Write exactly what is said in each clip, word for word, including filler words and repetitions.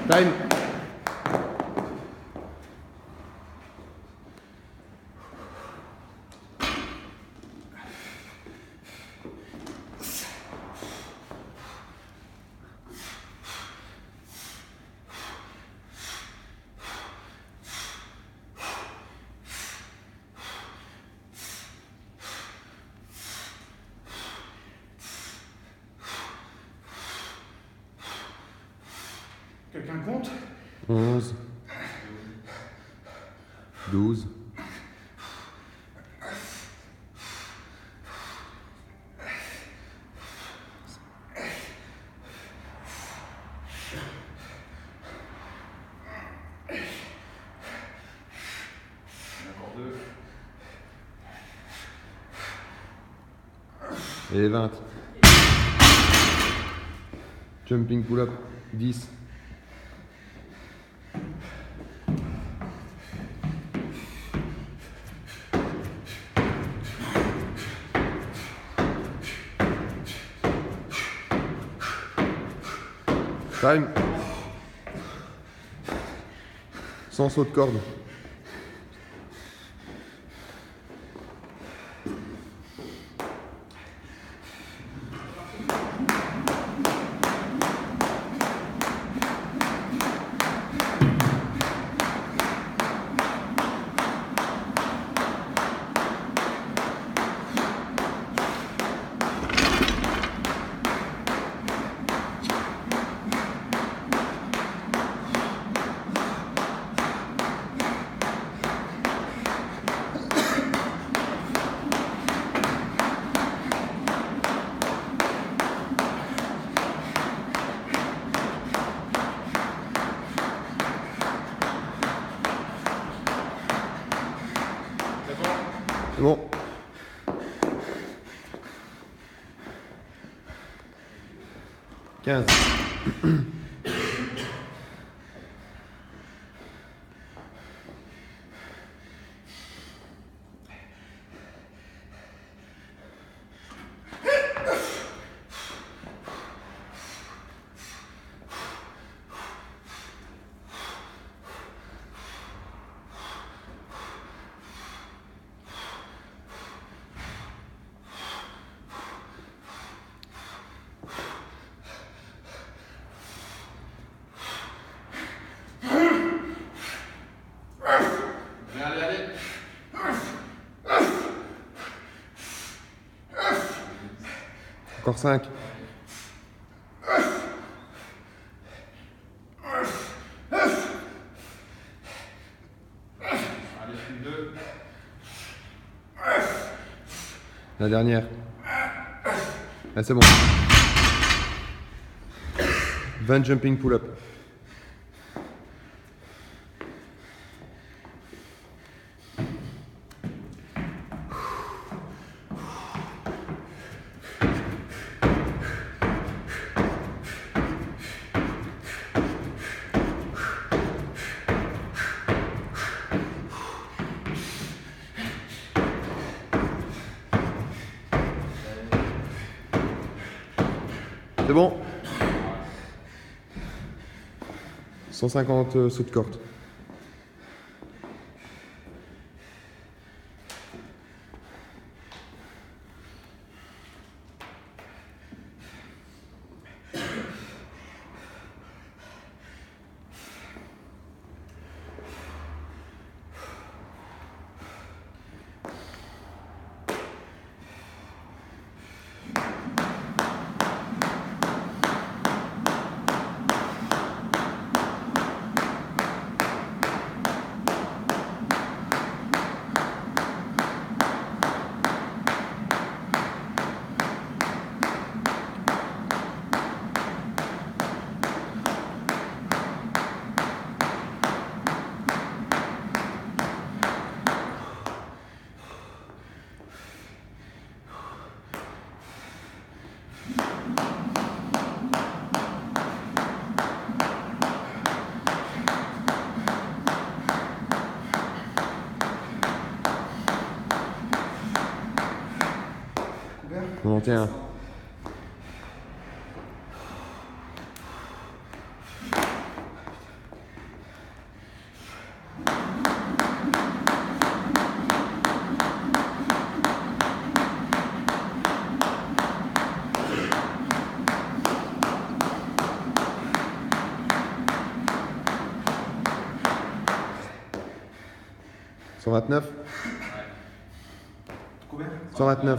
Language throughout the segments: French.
Time. Quelqu'un compte? onze, douze, Encore deux. et vingt. Jumping pull-up, dix. Time. Sans saut de corde. C'est bon. quinze. Allez, allez. Encore cinq. Allez, plus deux. La dernière. Ah, c'est bon. vingt jumping pull-up. C'est bon. cent cinquante euh, sauts de corde. quatre-vingt et un. cent vingt-neuf. Combien? cent vingt-neuf.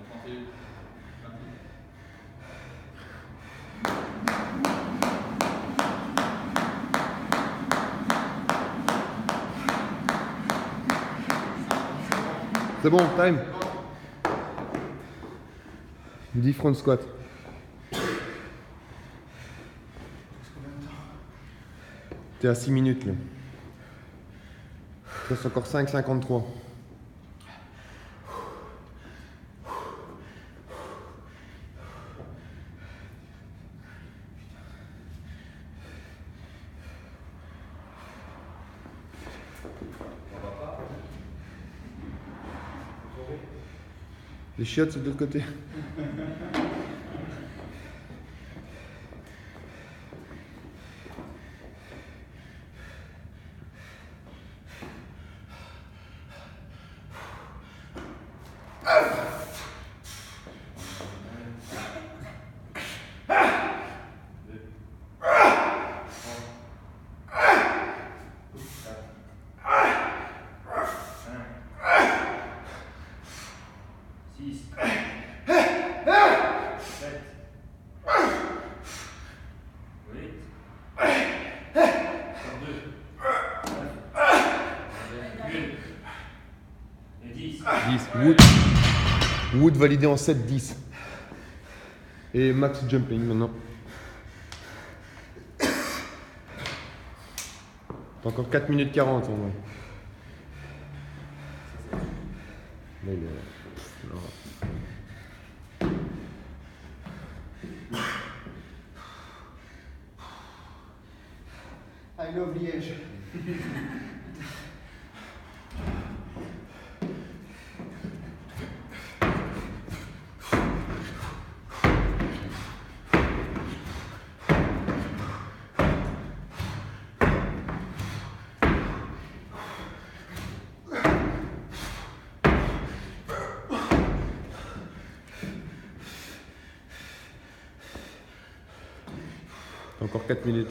C'est bon, time. dix front squat. T'es à six minutes là. Il reste encore cinq cinquante-trois. Les chiottes, c'est de l'autre côté. six, sept, huit, trente-deux, et dix. dix. Wood. Wood validé en sept dix. Et max jumping maintenant. T'as encore quatre minutes quarante en vrai. Là, il est... Pff, non. I love Liège. T'as encore quatre minutes.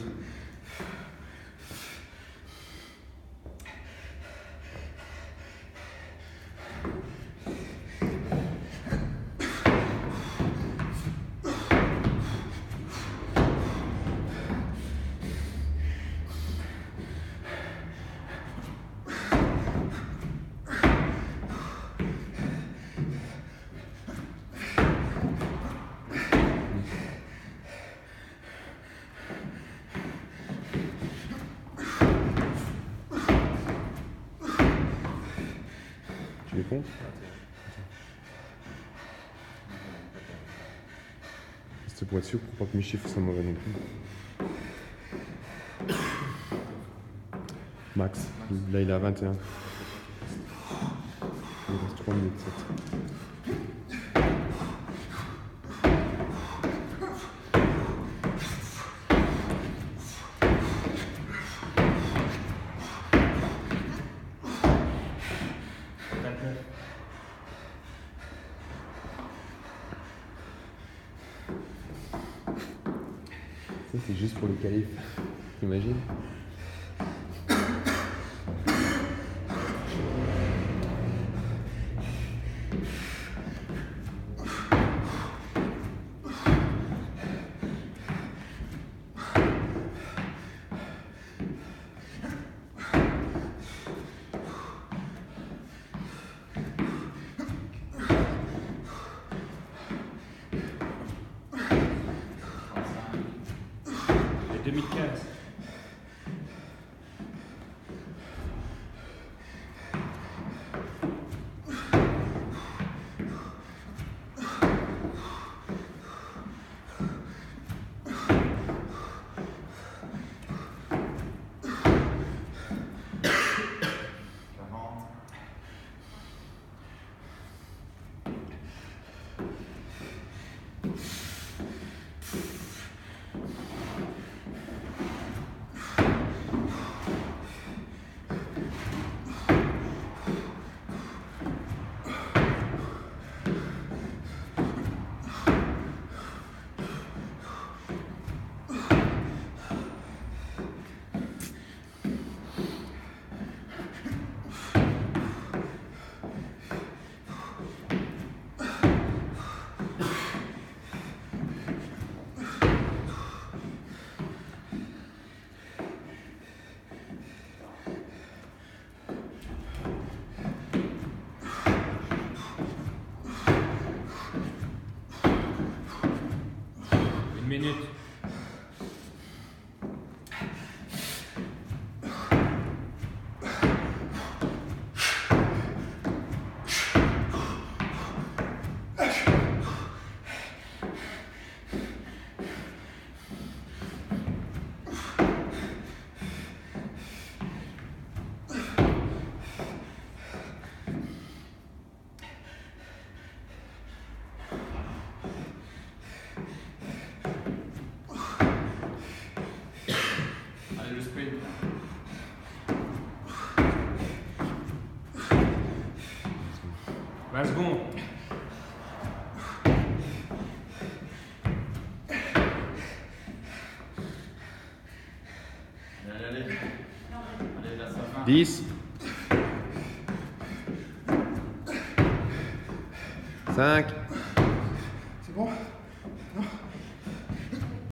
Tu les comptes? C'était pour être sûr, pour pas que mes chiffres soient mauvais non plus. Max, là il est à vingt et un. Il reste trois minutes sept. Ça c'est juste pour les qualifs, t'imagines? deux mille quinze. minutes. Allez, le sprint. vingt secondes. Allez, allez. Allez, là, ça va. dix. cinq.